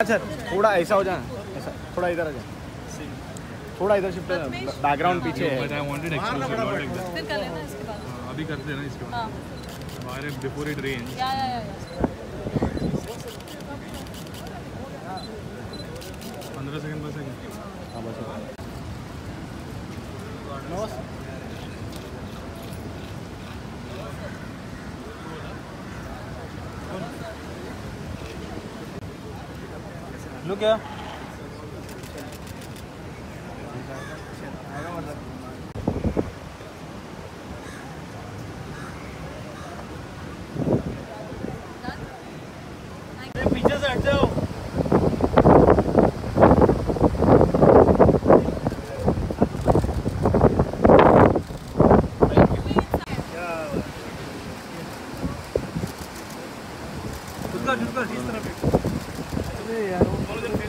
Sir थोड़ा ऐसा हो जाना, ऐसा थोड़ा इधर आ जाए, थोड़ा इधर शिफ्ट हो, बैकग्राउंड पीछे है। But I wanted exclusive not like that. फिर कर लेना इसके बाद। अभी करते हैं ना इसके बाद। हाँ बाहर बिफोर इट रेन्स। या 15 सेकंड बस है। हाँ बस लुक क्या पीछे से हट जाओ। इस तरफ